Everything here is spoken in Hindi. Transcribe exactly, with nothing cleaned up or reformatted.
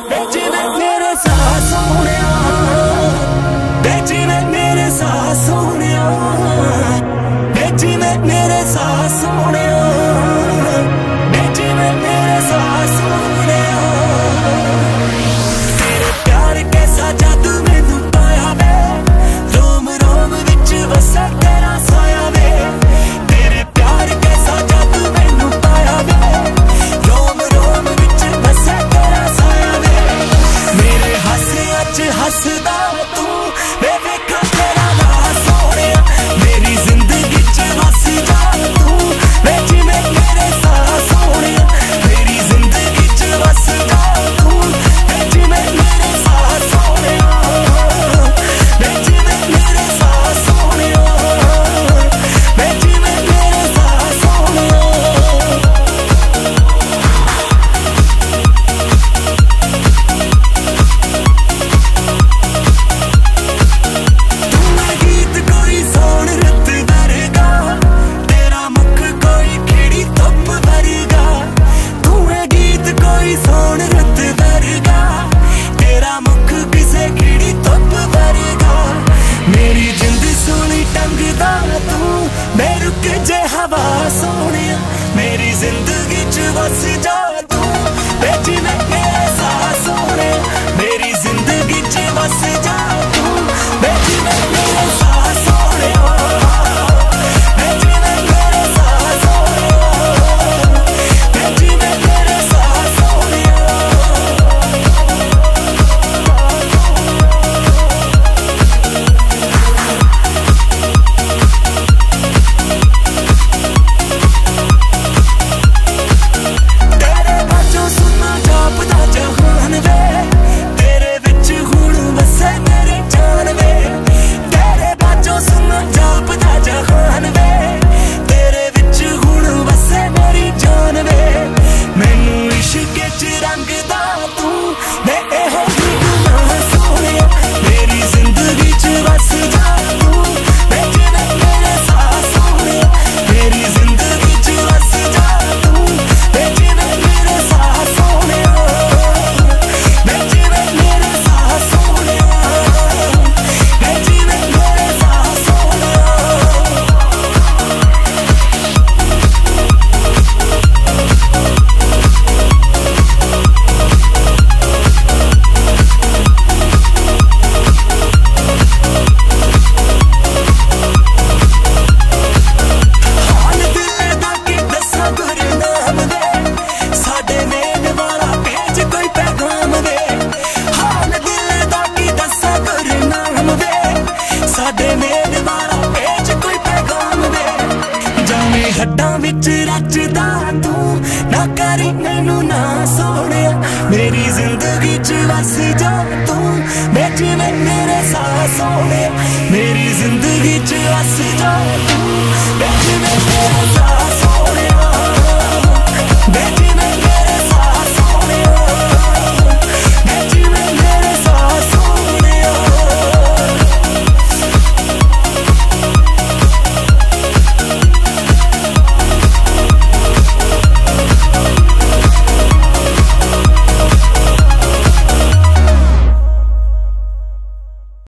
बेचने मेरे साथ सोनिया, बेचने मेरे साथ सोनिया, बेचने मेरे साथ सोनिया, बेचने मेरे साथ सोनिया। तेरे प्यार कैसा जादू मैनू पाया वे, रोम रोम विच वसा तेरा साया वे। तेरे प्यार कैसा जादू मैनू पाया वे, रोम रोम विच वसा तेरा साया वे। मेरे हासियां च हसदा तू, वे वेखा तेरा नां सोनिया। मेरी जिंदगी च वस जा तू, वे जिवें मेरे साथ सोनिया। मेरी जिंदगी च वस जा तू, वे जिवें मेरे साथ सोनिया, वे जिवें मेरे साथ सोनिया, वे जिवें मेरे साथ सोनिया। हवा सोनिया, मेरी जिंदगी च वस जा तू, वे जिवें मेरे साथ सोनिया। मेरी जिंदगी च वस जा तू, वे जिवें मेरे साथ सोनिया, वे जिवें मेरे साथ सोनिया, वे जिवें मेरे साथ सोनिया। हड्डां विच रचदा तू, ना करी मैनू ना सोनिया। मेरी जिंदगी च वस जा तू, वे जिवें मेरे साथ सोनिया। मेरी जिंदगी च वस जा तू।